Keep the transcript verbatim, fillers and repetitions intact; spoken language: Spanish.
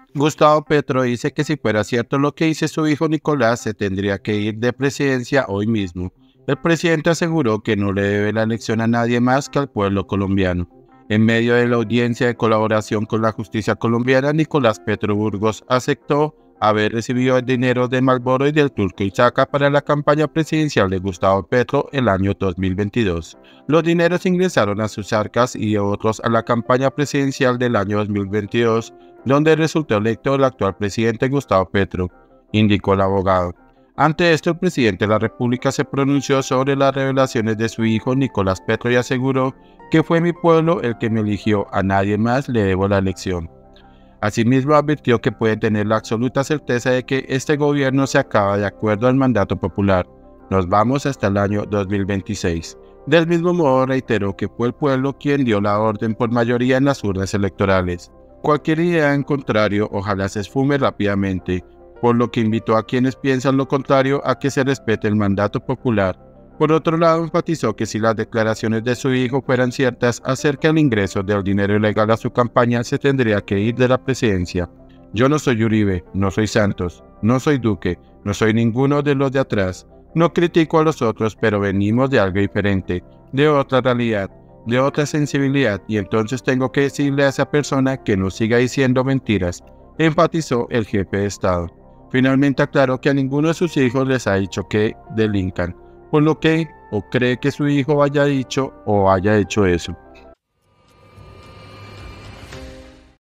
Gustavo Petro dice que si fuera cierto lo que dice su hijo Nicolás, se tendría que ir de presidencia hoy mismo. El presidente aseguró que no le debe la elección a nadie más que al pueblo colombiano. En medio de la audiencia de colaboración con la justicia colombiana, Nicolás Petro Burgos aceptó haber recibido el dinero de Marlboro y del Turco Isaka para la campaña presidencial de Gustavo Petro el año dos mil veintidós. Los dineros ingresaron a sus arcas y otros a la campaña presidencial del año dos mil veintidós, donde resultó electo el actual presidente Gustavo Petro, indicó el abogado. Ante esto, el presidente de la República se pronunció sobre las revelaciones de su hijo Nicolás Petro y aseguró que fue mi pueblo el que me eligió, a nadie más le debo la elección. Asimismo, advirtió que puede tener la absoluta certeza de que este gobierno se acaba de acuerdo al mandato popular. Nos vamos hasta el año dos mil veintiséis. Del mismo modo, reiteró que fue el pueblo quien dio la orden por mayoría en las urnas electorales. Cualquier idea en contrario ojalá se esfume rápidamente, por lo que invitó a quienes piensan lo contrario a que se respete el mandato popular. Por otro lado, enfatizó que si las declaraciones de su hijo fueran ciertas acerca del ingreso del dinero ilegal a su campaña, se tendría que ir de la presidencia. Yo no soy Uribe, no soy Santos, no soy Duque, no soy ninguno de los de atrás. No critico a los otros, pero venimos de algo diferente, de otra realidad, de otra sensibilidad, y entonces tengo que decirle a esa persona que no siga diciendo mentiras, enfatizó el jefe de Estado. Finalmente aclaró que a ninguno de sus hijos les ha dicho que delincan, por lo que o cree que su hijo haya dicho o haya hecho eso.